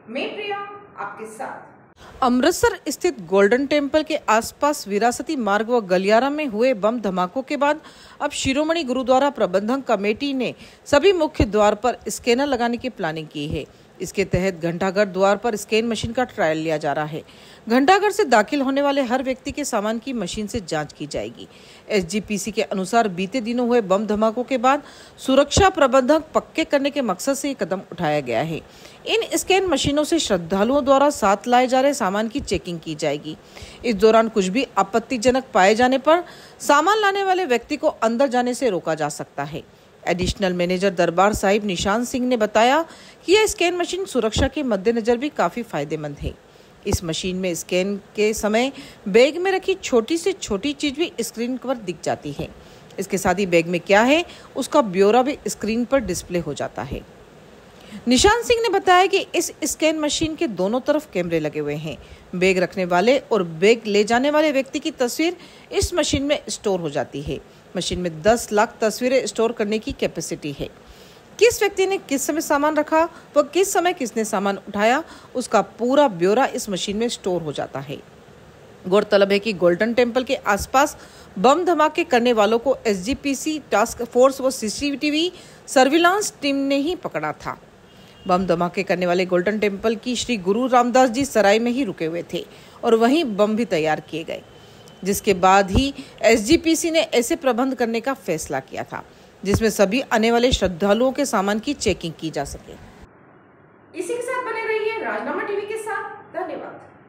मैं प्रिया आपके साथ। अमृतसर स्थित गोल्डन टेम्पल के आसपास विरासती मार्ग व गलियारा में हुए बम धमाकों के बाद अब शिरोमणि गुरुद्वारा प्रबंधन कमेटी ने सभी मुख्य द्वार पर स्कैनर लगाने की प्लानिंग की है। इसके तहत घंटाघर द्वार पर स्कैन मशीन का ट्रायल लिया जा रहा है। घंटाघर से दाखिल होने वाले हर व्यक्ति के सामान की मशीन से जांच की जाएगी। एसजीपीसी के अनुसार बीते दिनों हुए बम धमाकों के बाद सुरक्षा प्रबंधन पक्के करने के मकसद से ये कदम उठाया गया है। इन स्कैन मशीनों से श्रद्धालुओं द्वारा साथ लाए जा रहे सामान की चेकिंग की जाएगी। इस दौरान कुछ भी आपत्तिजनक पाए जाने पर सामान लाने वाले व्यक्ति को अंदर जाने से रोका जा सकता है। एडिशनल मैनेजर दरबार साहिब निशान सिंह ने बताया कि यह स्कैन मशीन सुरक्षा के मद्देनजर भी काफी फायदेमंद है। इस मशीन में स्कैन के समय बैग में रखी छोटी से छोटी चीज भी स्क्रीन पर दिख जाती है। इसके साथ ही बैग में क्या है उसका ब्यौरा भी स्क्रीन पर डिस्प्ले हो जाता है। निशान सिंह ने बताया कि इस स्कैन मशीन के दोनों तरफ कैमरे लगे हुए हैं। बैग रखने वाले और बैग ले जाने वाले व्यक्ति की तस्वीर इस मशीन में स्टोर हो जाती है। मशीन में 10 लाख तस्वीरें स्टोर करने की कैपेसिटी है। किस व्यक्ति ने किस समय सामान रखा व किस समय किसने सामान उठाया उसका पूरा ब्यौरा इस मशीन में स्टोर हो जाता है। गौरतलब है कि गोल्डन टेम्पल के आसपास बम धमाके करने वालों को एसजीपीसी टास्क फोर्स व सीसीटीवी सर्विलांस टीम ने ही पकड़ा था। बम धमाके करने वाले गोल्डन टेम्पल की श्री गुरु रामदास जी सराय में ही रुके हुए थे और वहीं बम भी तैयार किए गए, जिसके बाद ही एसजीपीसी ने ऐसे प्रबंध करने का फैसला किया था जिसमें सभी आने वाले श्रद्धालुओं के सामान की चेकिंग की जा सके। इसी के साथ बने रहिए राजनामा टीवी के साथ। धन्यवाद।